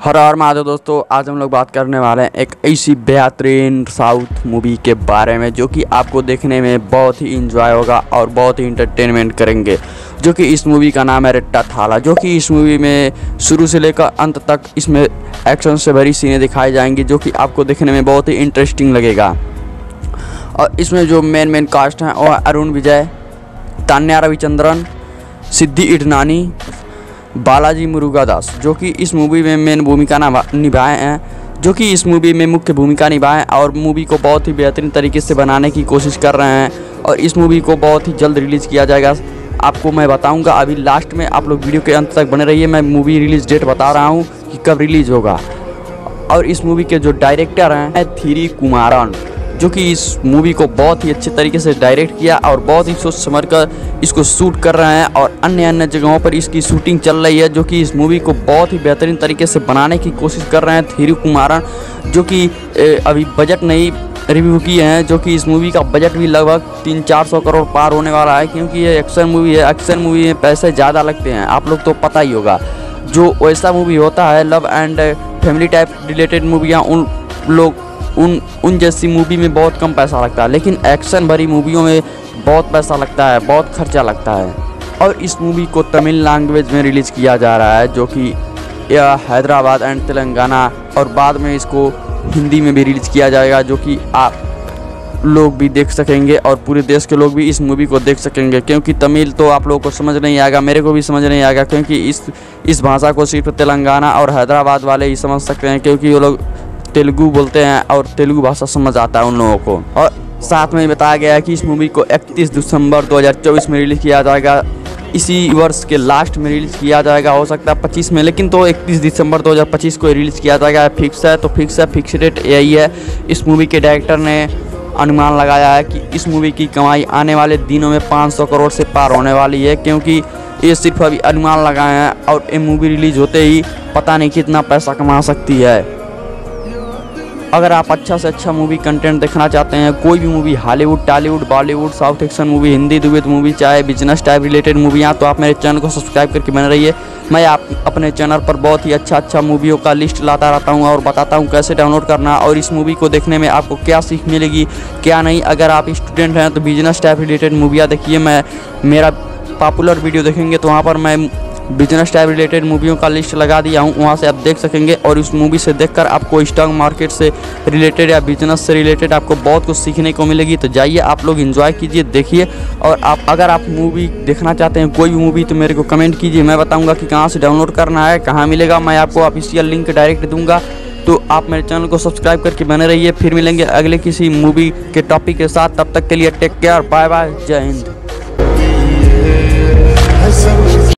हर हर महादेव दोस्तों, आज हम लोग बात करने वाले हैं एक ऐसी बेहतरीन साउथ मूवी के बारे में जो कि आपको देखने में बहुत ही इंजॉय होगा और बहुत ही इंटरटेनमेंट करेंगे। जो कि इस मूवी का नाम है रेट्टा थाला। जो कि इस मूवी में शुरू से लेकर अंत तक इसमें एक्शन से भरी सीनें दिखाई जाएंगी जो कि आपको देखने में बहुत ही इंटरेस्टिंग लगेगा। और इसमें जो मेन कास्ट हैं वो अरुण विजय, तान्या रविचंद्रन, सिद्धि इडनानी, बालाजी मुरुगदास जो कि इस मूवी में मेन भूमिका निभाए हैं, जो कि इस मूवी में मुख्य भूमिका निभाएं और मूवी को बहुत ही बेहतरीन तरीके से बनाने की कोशिश कर रहे हैं। और इस मूवी को बहुत ही जल्द रिलीज़ किया जाएगा। आपको मैं बताऊंगा, अभी लास्ट में आप लोग वीडियो के अंत तक बने रहिए। मैं मूवी रिलीज़ डेट बता रहा हूं कि कब रिलीज़ होगा। और इस मूवी के जो डायरेक्टर हैं थ्री कुमारन, जो कि इस मूवी को बहुत ही अच्छे तरीके से डायरेक्ट किया और बहुत ही सोच समझ कर इसको शूट कर रहे हैं। और अन्य जगहों पर इसकी शूटिंग चल रही है, जो कि इस मूवी को बहुत ही बेहतरीन तरीके से बनाने की कोशिश कर रहे हैं थ्री कुमारन, जो कि अभी बजट नहीं रिव्यू किए हैं। जो कि इस मूवी का बजट भी लगभग 300-400 करोड़ पार होने वाला है, क्योंकि ये एक्शन मूवी है। एक्शन मूवी में पैसे ज़्यादा लगते हैं, आप लोग तो पता ही होगा। जो वैसा मूवी होता है love and family type related मूवियाँ, उन जैसी मूवी में बहुत कम पैसा लगता है, लेकिन एक्शन भरी मूवियों में बहुत पैसा लगता है, बहुत खर्चा लगता है। और इस मूवी को तमिल लैंग्वेज में रिलीज़ किया जा रहा है, जो कि हैदराबाद एंड तेलंगाना, और बाद में इसको हिंदी में भी रिलीज़ किया जाएगा, जो कि आप लोग भी देख सकेंगे और पूरे देश के लोग भी इस मूवी को देख सकेंगे। क्योंकि तमिल तो आप लोगों को समझ नहीं आएगा, मेरे को भी समझ नहीं आएगा, क्योंकि इस भाषा को सिर्फ तेलंगाना और हैदराबाद वाले ही समझ सकते हैं, क्योंकि वो लोग तेलुगु बोलते हैं और तेलुगु भाषा समझ आता है उन लोगों को। और साथ में बताया गया है कि इस मूवी को 31 दिसंबर 2024 में रिलीज़ किया जाएगा। इसी वर्ष के लास्ट में रिलीज़ किया जाएगा, हो सकता है 25 में, लेकिन तो 31 दिसंबर 2025 को रिलीज़ किया जाएगा। फिक्स है, तो फिक्स डेट यही है। इस मूवी के डायरेक्टर ने अनुमान लगाया है कि इस मूवी की कमाई आने वाले दिनों में 500 करोड़ से पार होने वाली है, क्योंकि ये सिर्फ अभी अनुमान लगाए हैं और ये मूवी रिलीज़ होते ही पता नहीं कितना पैसा कमा सकती है। अगर आप अच्छा से अच्छा मूवी कंटेंट देखना चाहते हैं, कोई भी movie, Hollywood, Tollywood, Bollywood, south action movie, Hindi dubbed movie, चाहे बिजनेस टाइप रिलेटेड मूवियाँ, तो आप मेरे चैनल को सब्सक्राइब करके बने रहिए। मैं आप अपने चैनल पर बहुत ही अच्छा मूवियों का लिस्ट लाता रहता हूँ और बताता हूँ कैसे डाउनलोड करना और इस मूवी को देखने में आपको क्या सीख मिलेगी क्या नहीं। अगर आप स्टूडेंट हैं तो बिजनेस टाइप रिलेटेड मूवियाँ देखिए। मेरा पॉपुलर वीडियो देखेंगे तो वहाँ पर मैं बिजनेस टाइप रिलेटेड मूवियों का लिस्ट लगा दिया हूँ, वहाँ से आप देख सकेंगे। और उस मूवी से देखकर आपको स्टॉक मार्केट से रिलेटेड या बिजनेस से रिलेटेड आपको बहुत कुछ सीखने को मिलेगी। तो जाइए आप लोग एंजॉय कीजिए, देखिए। और अगर आप मूवी देखना चाहते हैं कोई भी मूवी, तो मेरे को कमेंट कीजिए, मैं बताऊँगा कि कहाँ से डाउनलोड करना है, कहाँ मिलेगा। मैं आपको ऑफिशियल लिंक डायरेक्ट दूँगा। तो आप मेरे चैनल को सब्सक्राइब करके बने रहिए। फिर मिलेंगे अगले किसी मूवी के टॉपिक के साथ, तब तक के लिए टेक केयर, बाय बाय, जय हिंद।